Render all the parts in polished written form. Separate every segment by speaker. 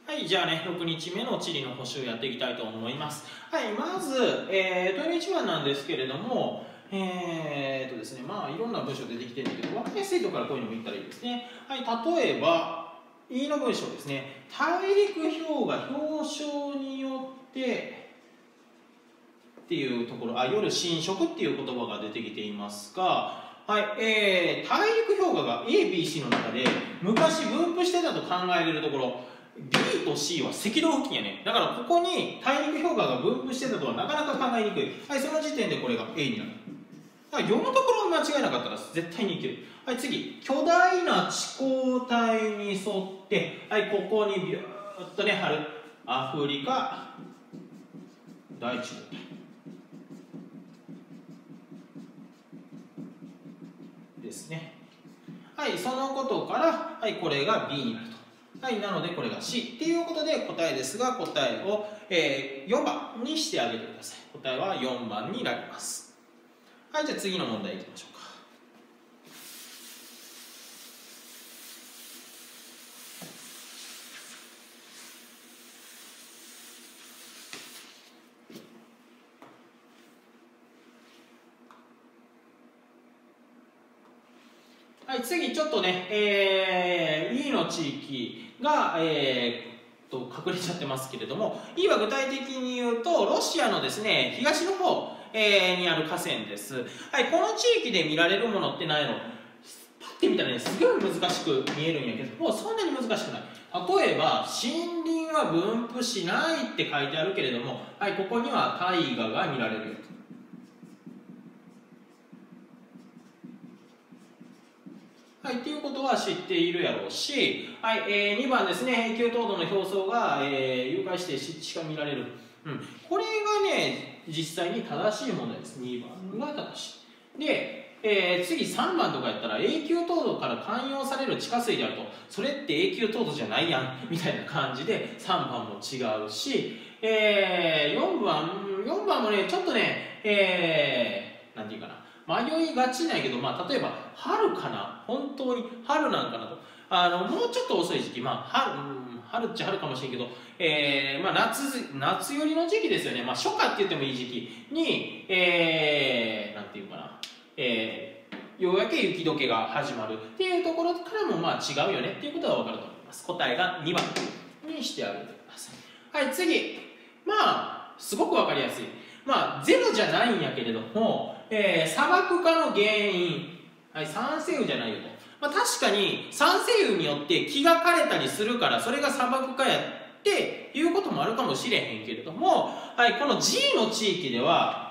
Speaker 1: はい、じゃあね、6日目の地理の補習やっていきたいと思います。はい、まず、トイレ1番なんですけれども、ですね、まあ、いろんな文章出てきてるんだけど、分かりやすいところからこういうのも言ったらいいですね。はい、例えば、E の文章ですね。大陸氷河表彰によってっていうところ、夜侵食っていう言葉が出てきていますが、はい、大陸氷河が A、B、C の中で昔分布してたと考えれるところ、B と C は赤道付近やね。だからここに大陸氷河が分布してたとはなかなか考えにくい。はい、その時点でこれが A になる。読むところを間違えなかったら絶対にいける。はい、次。巨大な地溝帯に沿って、はい、ここにビューッとね、貼る。アフリカ大地溝帯ですね。はい、そのことから、はい、これが B になると。はい、なのでこれが C っていうことで答えですが、答えを、4番にしてあげてください。答えは4番になります。はい、じゃあ次の問題いきましょうか。はい、次ちょっとね、E の地域が、隠れちゃってますけれども、E は具体的に言うと、ロシアのですね、東の方、にある河川です。はい、この地域で見られるものって何やろ？パッて見たらね、すごい難しく見えるんやけども、そんなに難しくない。例えば、森林は分布しないって書いてあるけれども、はい、ここには大河が見られるよと。はい、っていうことは知っているやろうし、はい、2番ですね、永久凍土の表層が、融解して湿地が見られる。これがね、実際に正しい問題です。2番が正しい。で、次3番とかやったら、永久凍土から貫用される地下水であると、それって永久凍土じゃないやん、みたいな感じで、3番も違うし、4番もね、ちょっとね、なんていうかな。迷いがちなんやけど、例えば春かな、本当に春なんかなと、もうちょっと遅い時期、春っちゃ春かもしれんけど、夏寄りの時期ですよね、初夏って言ってもいい時期に、なんていうかな、ようやく雪解けが始まるっていうところからも違うよねっていうことは分かると思います。答えが2番にしてあげてください。はい、次。すごく分かりやすい。ゼロじゃないんやけれども、砂漠化の原因、はい、酸性雨じゃないよと。確かに酸性雨によって木が枯れたりするから、それが砂漠化やっていうこともあるかもしれへんけれども、はい、この G の地域では、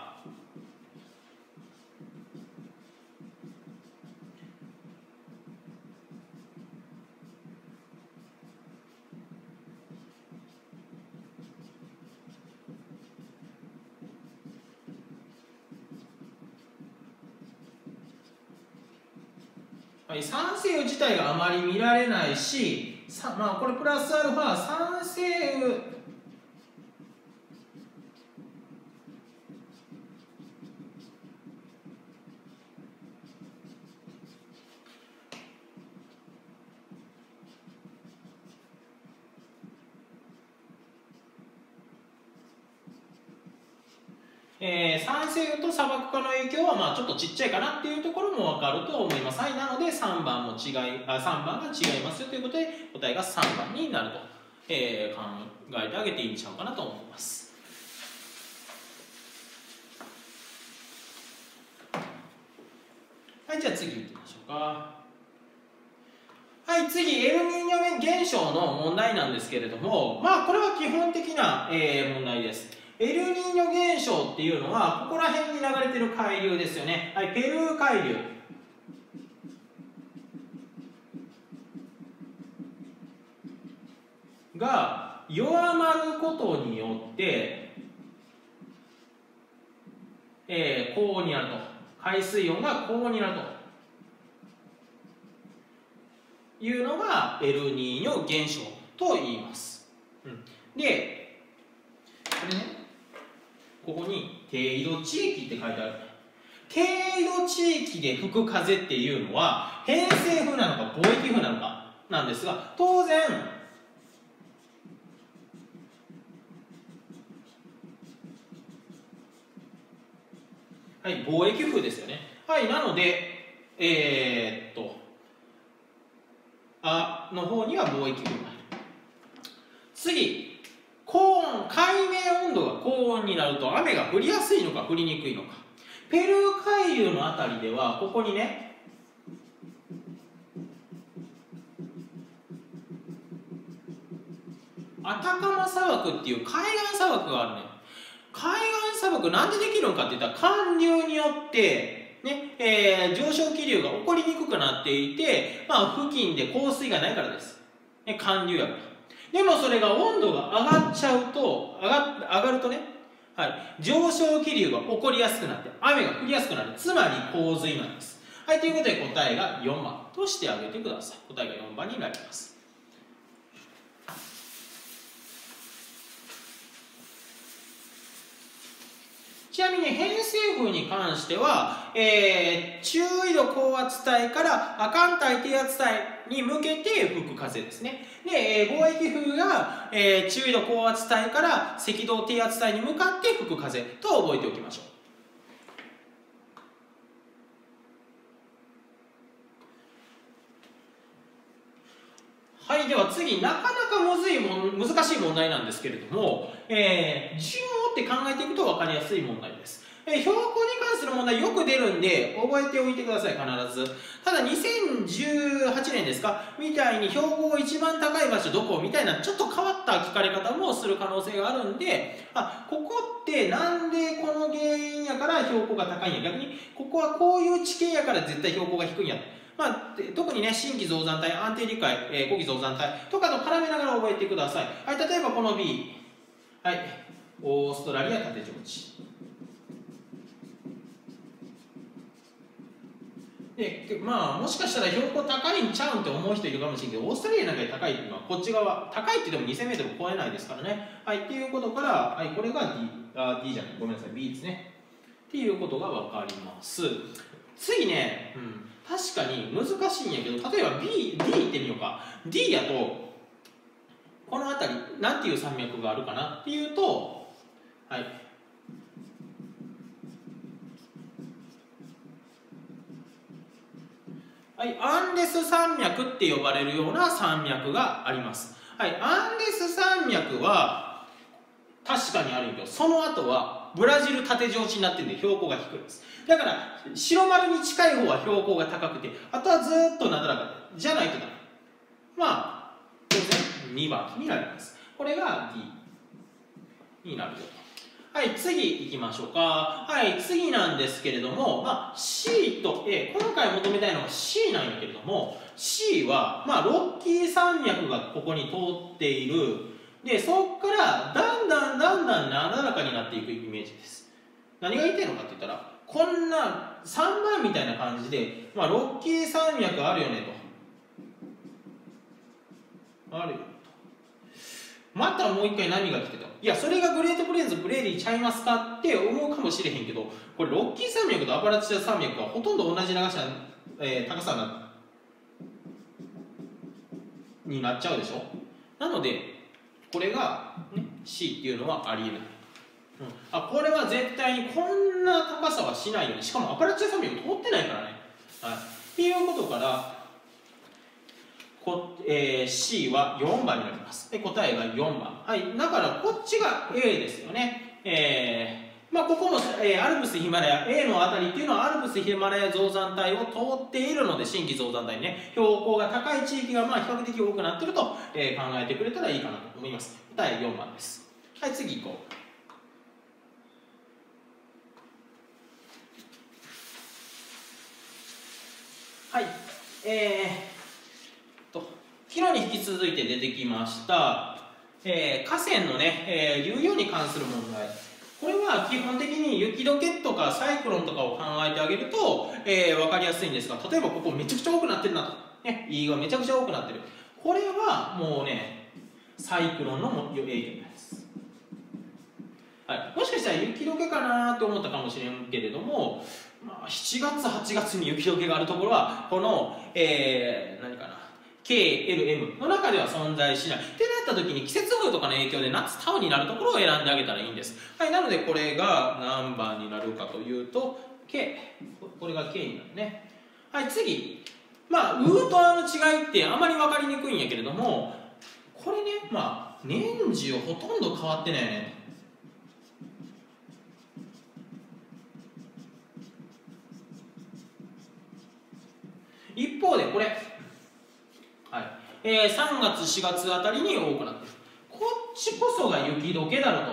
Speaker 1: はい、酸性雨自体があまり見られないし、これプラスアルファ酸性雨酸性雨と砂漠化の影響はちょっとちっちゃいかなっていうところも分かると思います。はい、なので3番が違いますよということで答えが3番になると、考えてあげていいんちゃうかなと思います。はい、じゃあ次行きましょうか。はい、次、エルニーニョ現象の問題なんですけれども、これは基本的な、問題です。エルニーニョ現象っていうのは、ここら辺に流れてる海流ですよね。はい、ペルー海流。が弱まることによって、高になると。海水温が高になると。いうのがエルニーニョ現象と言います。で、これね、ここに低緯度地域って書いてある。低緯度地域で吹く風っていうのは偏西風なのか貿易風なのかなんですが、当然はい、貿易風ですよね。はい、なので、の方には貿易風が入る。次、高温、海面温度が高温になると雨が降りやすいのか降りにくいのか。ペルー海流のあたりでは、ここにね、アタカマ砂漠っていう海岸砂漠があるね。海岸砂漠なんでできるのかっていったら、寒流によってね、上昇気流が起こりにくくなっていて、付近で降水がないからです。ね、寒流やから。でもそれが温度が上がっちゃうと、上がるとね、はい、上昇気流が起こりやすくなって、雨が降りやすくなる。つまり洪水なんです。はい、ということで答えが4番としてあげてください。答えが4番になります。ちなみに偏西風に関しては、中緯度高圧帯から寒帯低圧帯に向けて吹く風ですね。で、貿易風が、中緯度高圧帯から赤道低圧帯に向かって吹く風と覚えておきましょう。はい、では次、なかなか難しい問題なんですけれども、順を追って考えていくと分かりやすい問題です。標高に関する問題よく出るんで、覚えておいてください、必ず。ただ、2018年ですかみたいに標高一番高い場所どこみたいな、ちょっと変わった聞かれ方もする可能性があるんで、ここってなんでこの原因やから標高が高いんや。逆に、ここはこういう地形やから絶対標高が低いんや。特にね、新規増産帯、安定理解、後期増産帯とかと絡めながら覚えてください。はい、例えばこの B。はい、オーストラリア縦上地。で、もしかしたら標高高いんちゃうんって思う人いるかもしれんけど、オーストラリアなんかで高いっていうのは、こっち側、高いって言っても2000メートル超えないですからね。はい、っていうことから、はい、これが D じゃない、ごめんなさい、B ですね。っていうことが分かります。次ね、確かに難しいんやけど、例えば D 行ってみようか。D やと、この辺り、なんていう山脈があるかなっていうと、はい。はい、アンデス山脈って呼ばれるような山脈があります。はい、アンデス山脈は確かにあるけど、その後はブラジル縦上地になってるんで標高が低いです。だから白丸に近い方は標高が高くて、あとはずっとなだらかじゃないとダメ。当然2番になります。これが D になるよと。はい、次行きましょうか。はい、次なんですけれども、C と A、今回求めたいのが C なんやけれども、C は、ロッキー山脈がここに通っている。で、そこからだんだんなだらかになっていくイメージです。何が言いたいのかって言ったら、こんな3番みたいな感じで、ロッキー山脈あるよねと。あるよと。またもう一回波が来てた。いや、それがグレートプレーンズプレーリーちゃいますかって思うかもしれへんけど、これロッキー山脈とアパラチア山脈はほとんど同じ長さ、高さになっちゃうでしょ。なので、これが、ね、C っていうのはありえない。これは絶対にこんな高さはしないよね。しかもアパラチア山脈通ってないからね。はい。っていうことから、C は4番になります。で、答えが4番。はい。だからこっちが A ですよね。ここも、アルプスヒマラヤ A のあたりっていうのはアルプスヒマラヤ増産帯を通っているので、新規増産帯ね、標高が高い地域が比較的多くなっていると、考えてくれたらいいかなと思います。答え4番です。はい、次行こう。はい。昨日に引き続いて出てきました、河川のね、流量に関する問題。これは基本的に雪解けとかサイクロンとかを考えてあげると、分かりやすいんですが、例えばここめちゃくちゃ多くなってるなと。ね、E がめちゃくちゃ多くなってる。これはもうね、サイクロンの影響です。はい、もしかしたら雪解けかなと思ったかもしれんけれども、7月、8月に雪解けがあるところは、この、何かな、KLM の中では存在しない。ってなった時に季節風とかの影響で夏タウンになるところを選んであげたらいいんです。はい、なのでこれが何番になるかというと、 K。これが K になるね。はい、次。ウーとアの違いってあまり分かりにくいんやけれども、これね、年次ほとんど変わってないよね。一方でこれ、はい、3月4月あたりに多くなっている。こっちこそが雪解けだろ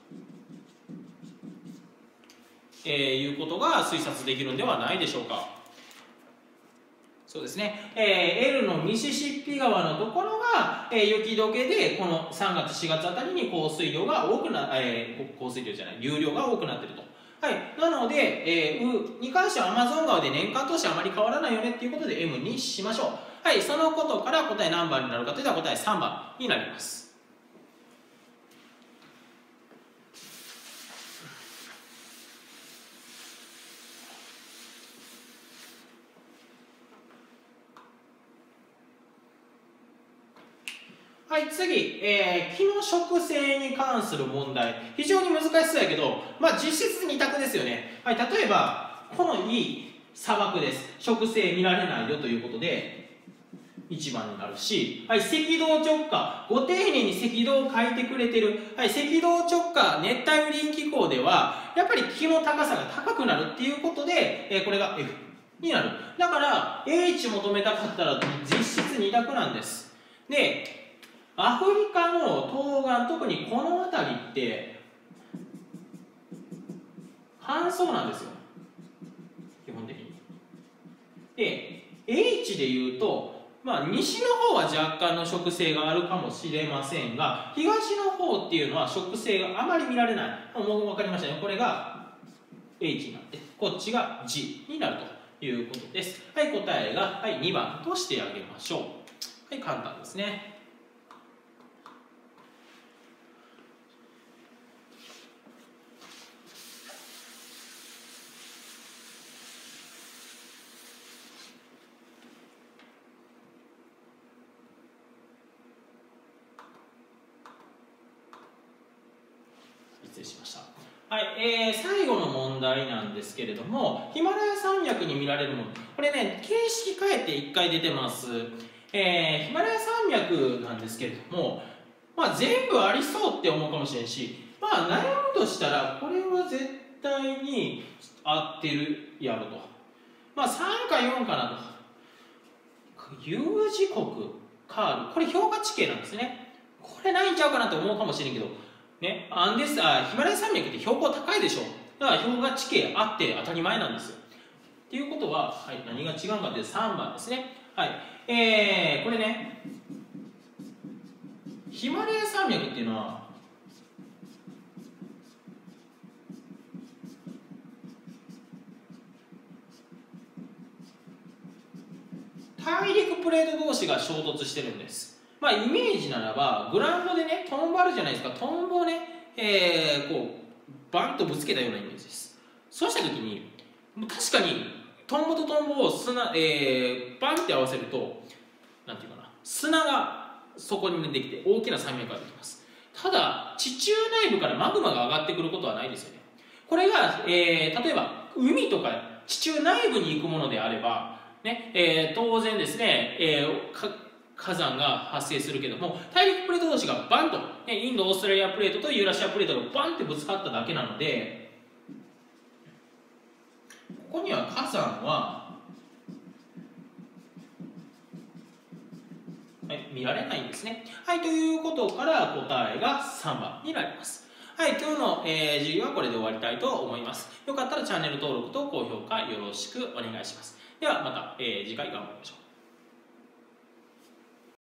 Speaker 1: と、いうことが推察できるんではないでしょうか。そうですね、L のミシシッピ川のところが、雪解けでこの3月4月あたりに降水量が多くな、降水量じゃない流量が多くなっていると。はい、なので、U に関してはアマゾン川で年間通してあまり変わらないよねっていうことで M にしましょう。はい、そのことから答え何番になるかといったら答え3番になります。はい、次、木の植生に関する問題。非常に難しそうやけど、実質2択ですよね。はい、例えば、このい砂漠です。植生見られないよということで、1番になるし、はい、赤道直下。ご丁寧に赤道を書いてくれてる。はい、赤道直下、熱帯雨林気候では、やっぱり木の高さが高くなるっていうことで、これが F になる。だから、H 求めたかったら実質2択なんです。で、アフリカの東岸、特にこの辺りって乾燥なんですよ、基本的に。で H でいうと、西の方は若干の植生があるかもしれませんが、東の方っていうのは植生があまり見られない。もう分かりましたね。これが H になってこっちが G になるということです。はい、答えが、2番としてあげましょう。はい、簡単ですね。失礼しました。はい、最後の問題なんですけれども、ヒマラヤ山脈に見られるもの。これね、形式変えて1回出てます。ヒマラヤ山脈なんですけれども、全部ありそうって思うかもしれんし、悩むとしたら、これは絶対に合ってるやろと。3か4かなと。有事国、カール。これ氷河地形なんですね。これないんちゃうかなと思うかもしれんけど、ね、ヒマラヤ山脈って標高高いでしょ。だから氷河地形あって当たり前なんですよ。っていうことは、はい、何が違うかというと3番ですね。はい、これね、ヒマラヤ山脈っていうのは大陸プレート同士が衝突してるんです。イメージならばグラウンドでね、トンボあるじゃないですか。トンボをね、こうバンとぶつけたようなイメージです。そうした時に確かにトンボとトンボをバンって合わせると、なんていうかな、砂がそこにできて大きな山脈ができます。ただ地中内部からマグマが上がってくることはないですよね。これが、例えば海とか地中内部に行くものであればね、当然ですね、火山が発生するけども、大陸プレート同士がバンと、インド・オーストラリアプレートとユーラシアプレートがバンってぶつかっただけなので、ここには火山は、見られないんですね。はい、ということから答えが3番になります。はい、今日の、授業はこれで終わりたいと思います。よかったらチャンネル登録と高評価よろしくお願いします。ではまた、次回頑張りましょう。